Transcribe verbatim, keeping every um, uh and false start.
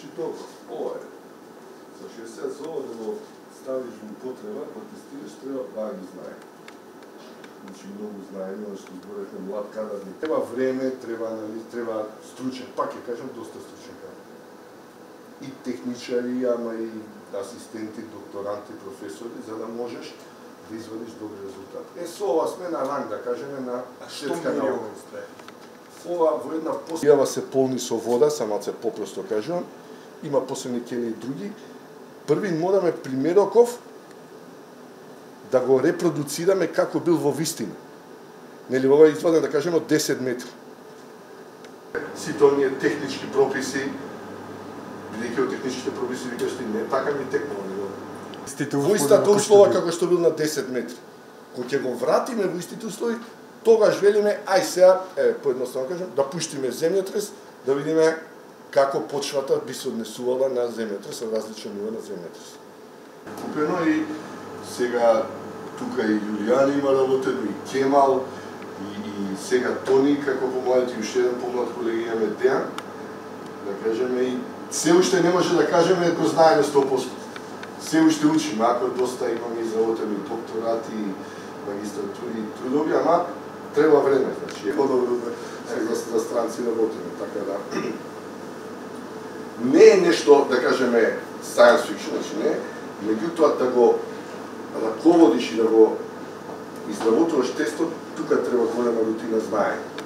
толкова. Ова е. Зашто се за ова да го ставиш во употреба, да тестираш, треба да ги знае. Значи многу знаење, што зборевме млад кадар не треба време, треба нали, треба стручен, пак ќе кажам доста стручен кадар. И техничари, ама и асистенти, докторанти, професори, за да можеш да извадиш добри резултати. Е, со ова сме на ранг, да кажеме, на светска наука. Ова во една посебна се полни со вода, само се попросто кажувам, има посебни кели и други. Први мораме примероков да го репродуцираме како бил во вистина. Нели ова е изваден, да кажеме, од десет метри. Сите оние технички прописи, бидејќи од техничките прописи викаш ти не така ми текнува. Во истата услова како што бил на десет метри. Кога ќе го вратиме во истите услови, тогаш велиме, ај сега, е, поедноставно кажем, да пуштиме земјотрес, да видиме како почвата би се однесувала на земјотрес, на различни нива на земјотрес. Купено и сега тука и Јулијан има работено, и Кемал, и, и сега Тони, како помладите, и уште еден помлад колеги имаме Дејан, да кажеме, и се уште не може да кажеме, го знаеме сто проценти. Се уште учиме, ако доста имаме изработени докторати, магистратури и трудови, ама треба време, значи е подобро да се за странци работиме, така да. Не е нешто, да кажеме, science fiction, значи не, меѓутоа да го раководиш и да го изработуваш тестот, тука треба голема рутина знае.